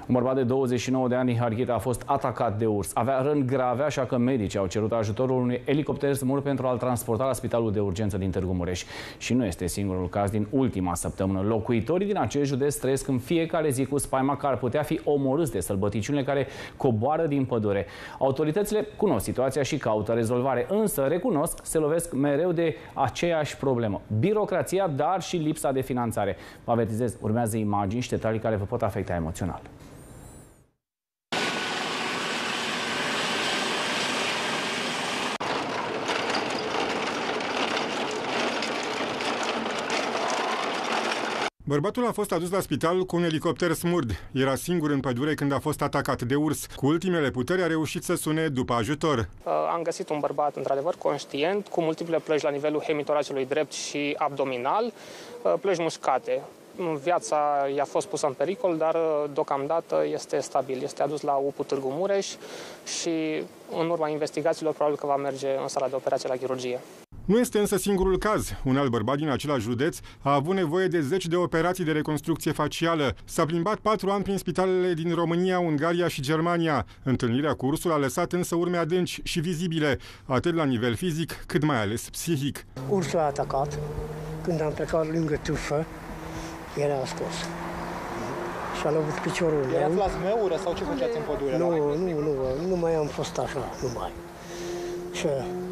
Un bărbat de 29 de ani din Harghita a fost atacat de urs. Avea răni grave, așa că medicii au cerut ajutorul unui elicopter Smurd pentru a-l transporta la Spitalul de Urgență din Târgu Mureș. Și nu este singurul caz din ultima săptămână. Locuitorii din acest județ trăiesc în fiecare zi cu spaima că ar putea fi omorâți de sălbăticiunile care coboară din pădure. Autoritățile cunosc situația și caută rezolvare, însă recunosc, se lovesc mereu de aceeași problemă. Birocrația, dar și lipsa de finanțare. Vă avertizez, urmează imagini și detalii care vă pot afecta emoțional. Bărbatul a fost adus la spital cu un elicopter Smurd. Era singur în pădure când a fost atacat de urs. Cu ultimele puteri a reușit să sune după ajutor. Am găsit un bărbat într-adevăr conștient, cu multiple plăci la nivelul hemitoracului drept și abdominal, plăci muscate. Viața i-a fost pusă în pericol, dar deocamdată este stabil. Este adus la UPU Târgu Mureș și în urma investigațiilor probabil că va merge în sala de operație la chirurgie. Nu este însă singurul caz. Un alt bărbat din același județ a avut nevoie de 10 de operații de reconstrucție facială. S-a plimbat 4 ani prin spitalele din România, Ungaria și Germania. Întâlnirea cu ursul a lăsat însă urme adânci și vizibile, atât la nivel fizic, cât mai ales psihic. Ursul a atacat. Când am plecat lângă tufă, era scos. Și a lovit piciorul meu. Erați la zmeură sau ce făceați în pădure? Nu mai am fost așa, nu mai. Și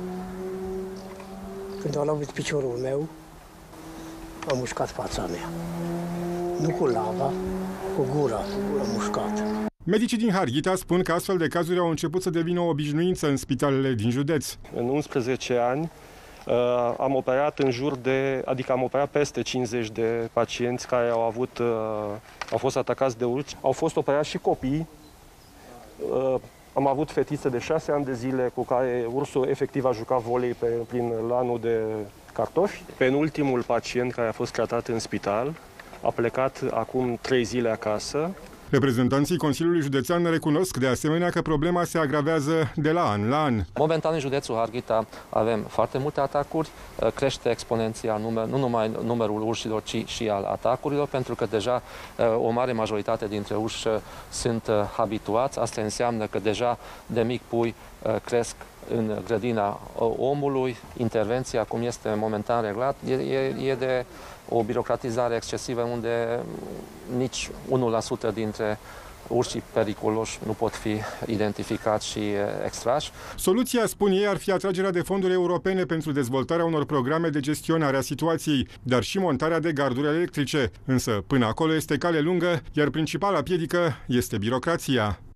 când a lovit piciorul meu, am mușcat fața mea. Nu cu lava, cu gura am mușcat. Medicii din Harghita spun că astfel de cazuri au început să devină o obișnuință în spitalele din județ. În 11 ani am operat am operat peste 50 de pacienți care au fost atacați de urși. Au fost operați și copii. Am avut fetițe de 6 ani de zile cu care ursul efectiv a jucat volei prin lanul de cartofi. Penultimul pacient care a fost tratat în spital a plecat acum 3 zile acasă. Reprezentanții Consiliului Județean recunosc de asemenea că problema se agravează de la an la an. Momentan în județul Harghita avem foarte multe atacuri, crește exponențial nu numai numărul urșilor, ci și al atacurilor, pentru că deja o mare majoritate dintre urși sunt habituați. Asta înseamnă că deja de mic pui cresc în grădina omului. Intervenția, cum este momentan reglat, e de o birocratizare excesivă unde nici 1% dintre urșii periculoși nu pot fi identificați și extrași. Soluția, spun ei, ar fi atragerea de fonduri europene pentru dezvoltarea unor programe de gestionare a situației, dar și montarea de garduri electrice. Însă, până acolo este cale lungă, iar principala piedică este birocrația.